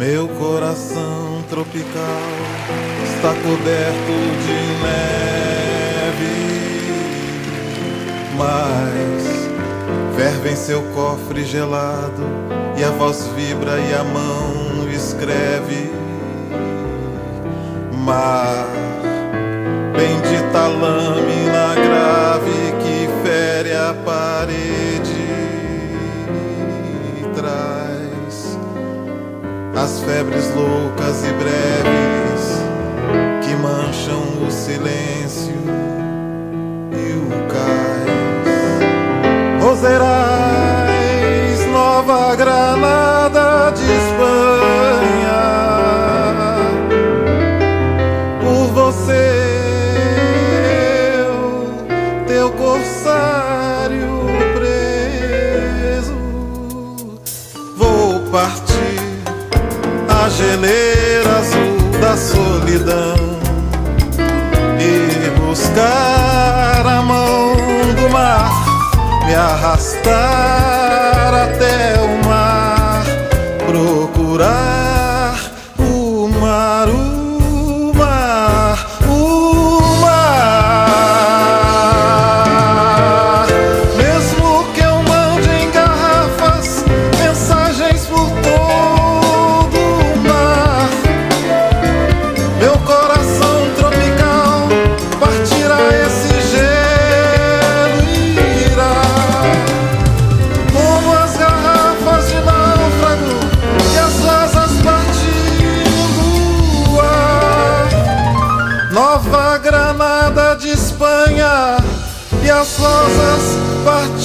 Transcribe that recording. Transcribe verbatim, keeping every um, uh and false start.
Meu coração tropical está coberto de neve, mas ferve em seu cofre gelado e a voz vibra e a mão escreve. Mar, bendita lâmina grave que fere a parede, traz as febres loucas e breves que mancham o silêncio e o cais. Roserais, Nova Granada de Espanha, por você eu, teu corsário preso, vou partir a geleira azul da solidão e buscar a mão do mar, me arrastar até o mar, procurar o mar, o mar, o mar. Mesmo que eu mande em garrafas mensagens por todo o mar, meu coração tropical partirá esse gelo e irá, como as garrafas de náufrago e as asas partindo o ar. Nova Granada de Espanha e as rosas partindo